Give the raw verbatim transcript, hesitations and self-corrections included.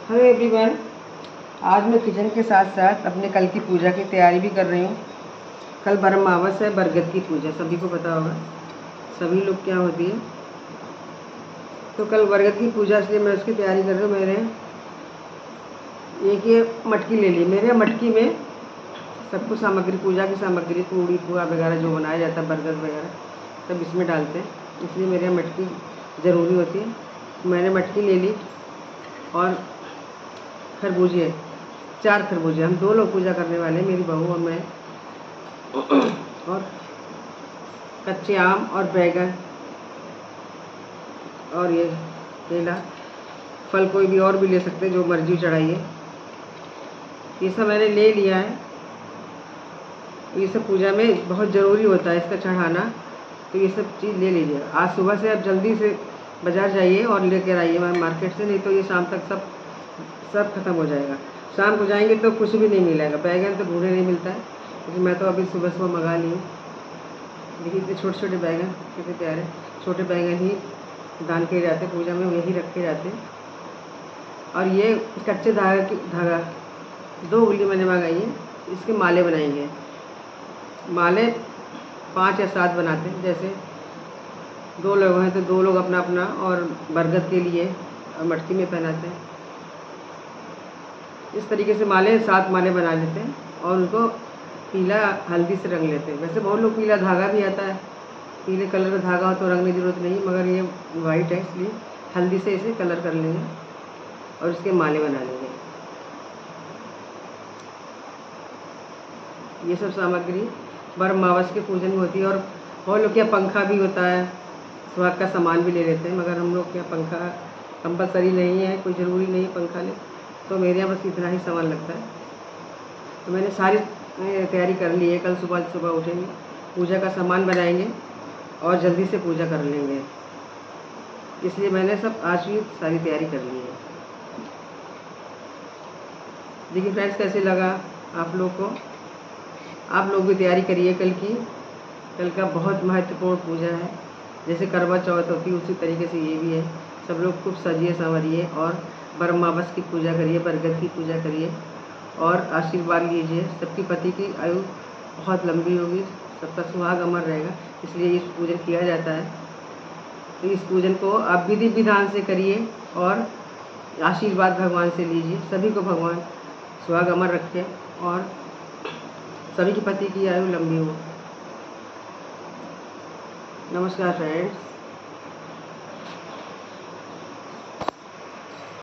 Hello everyone. आज मैं kitchen के साथ साथ अपने कल की पूजा की तैयारी भी कर रही हूँ। कल ब्रह्मावस है, बरगद की पूजा सभी को पता होगा, सभी लोग क्या होती है। तो कल बरगद की पूजा, इसलिए मैं उसकी तैयारी कर रही हूँ। मैंने एक ये मटकी ले ली। मेरे मटकी में सब कुछ सामग्री, पूजा की सामग्री, पूड़ी पुआ वगैरह जो बनाया जाता है, बरगद वगैरह सब इसमें डालते हैं, इसलिए मेरे यहाँ मटकी ज़रूरी होती है। मैंने मटकी ले ली और खरबूजे, चार खरबूजे, हम दो लोग पूजा करने वाले हैं, मेरी बहू और मैं। और कच्चे आम और बैगन और ये केला, फल कोई भी और भी ले सकते हैं, जो मर्जी चढ़ाइए। ये सब मैंने ले लिया है। ये सब पूजा में बहुत ज़रूरी होता है इसका चढ़ाना, तो ये सब चीज़ ले लीजिए। आज सुबह से आप जल्दी से बाज़ार जाइए और लेकर आइए मार्केट से, नहीं तो ये शाम तक सब सब खत्म हो जाएगा। शाम को जाएंगे तो कुछ भी नहीं मिलेगा। बैगन तो ढूंढे नहीं मिलता है, क्योंकि मैं तो अभी सुबह सुबह मंगा ली हूँ। देखिए इतने छोटे छोटे बैगन कितने प्यारे, छोटे बैगन ही दान किए जाते हैं पूजा में, यही रखे जाते हैं। और ये कच्चे धागा की धागा दो उंगली मैंने मंगाई है, इसके माले बनाएंगे। माले पाँच या सात बनाते हैं, जैसे दो लोग हैं तो दो लोग अपना अपना, और बरगद के लिए और मटकी में पहनाते हैं। इस तरीके से माले सात माले बना लेते हैं और उनको पीला हल्दी से रंग लेते हैं। वैसे बहुत लोग पीला धागा भी आता है, पीले कलर का धागा हो तो रंगने की जरूरत नहीं, मगर ये वाइट है इसलिए हल्दी से इसे कलर कर लेंगे और इसके माले बना लेंगे। ये सब सामग्री ब्रह्मावस के पूजन में होती है। और बहुत लोग क्या पंखा भी होता है, सुहाग का सामान भी ले लेते हैं, मगर हम लोग क्या पंखा कंपलसरी नहीं है, कोई ज़रूरी नहीं पंखा ले, तो मेरे यहाँ बस इतना ही सामान लगता है। तो मैंने सारी तैयारी कर ली है। कल सुबह सुबह उठेंगे, पूजा का सामान बनाएंगे और जल्दी से पूजा कर लेंगे, इसलिए मैंने सब आज ही सारी तैयारी कर ली है। देखिए फ्रेंड्स, कैसे लगा आप लोग को। आप लोग भी तैयारी करिए कल की। कल का बहुत महत्वपूर्ण पूजा है। जैसे करवा चौथ होती है उसी तरीके से ये भी है। सब लोग खूब सजिए संवरिए और ब्रह्मावस की पूजा करिए, बरगद की पूजा करिए और आशीर्वाद लीजिए। सबकी पति की आयु बहुत लंबी होगी, सबका सुहाग अमर रहेगा, इसलिए इस पूजन किया जाता है। तो इस पूजन को आप विधि विधान से करिए और आशीर्वाद भगवान से लीजिए। सभी को भगवान सुहाग अमर रखे और सभी की पति की आयु लंबी हो। नमस्कार फ्रेंड्स।